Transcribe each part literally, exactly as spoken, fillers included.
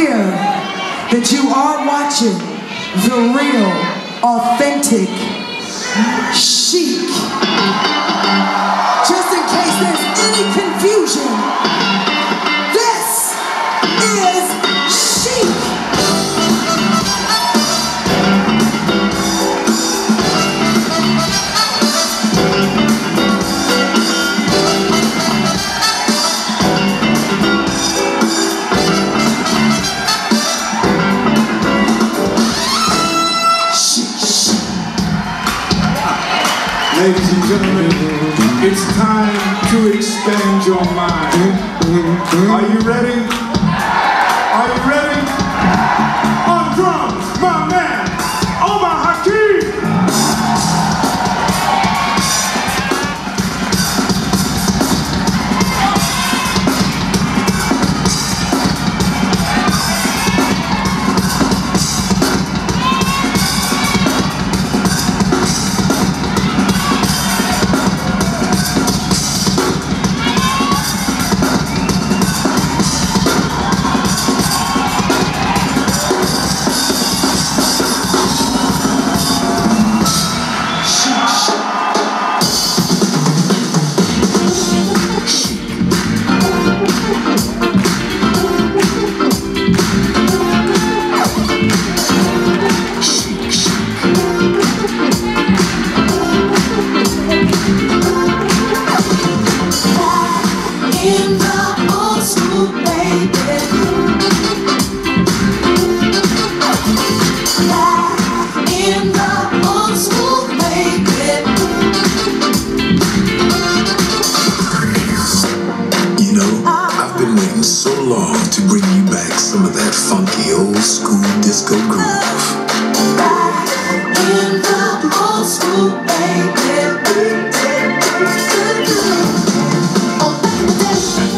clear that you are watching the real, authentic Chic. Just in case there's any confusion, this is Chic. Ladies and gentlemen, it's time to expand your mind. Are you ready? Are you ready? On drums, my man, Omar Hakim! So long to bring you back some of that funky old school disco groove. Back in the old school, baby. Oh, back in the day.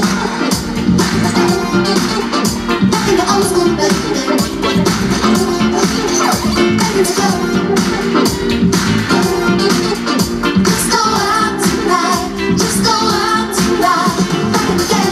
Back in the old school, baby. Ready to go. Just go out tonight. Just go out tonight. Back in the day.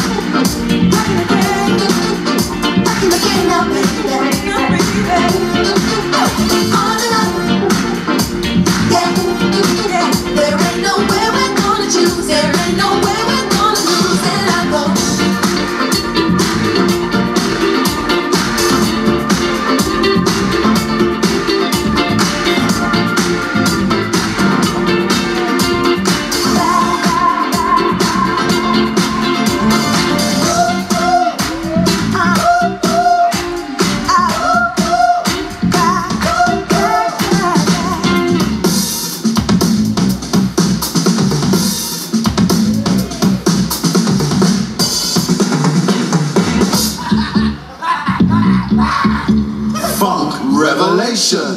Funk Revelation.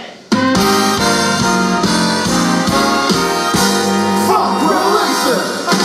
Funk Revelation.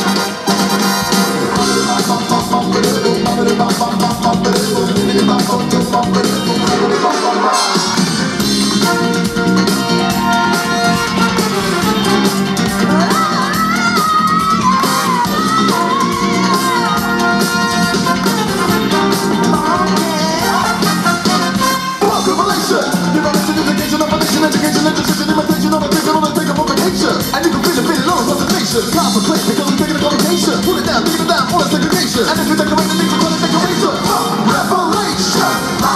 Contemplate, because I'm taking a conversation. Pull it down, take it down, all the segregation. And if you decorate the things, we call it decoration. Revelation.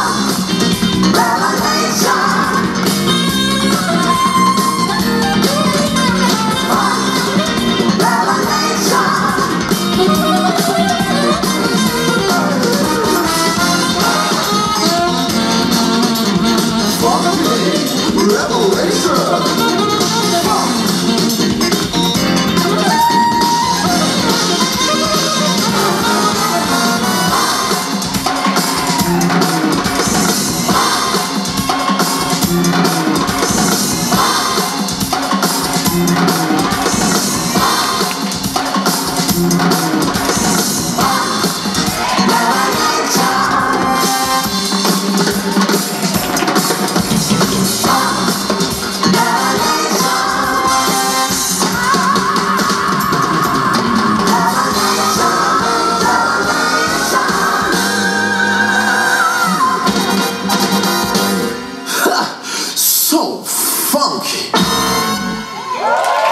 Revelation. Revelation. so funky.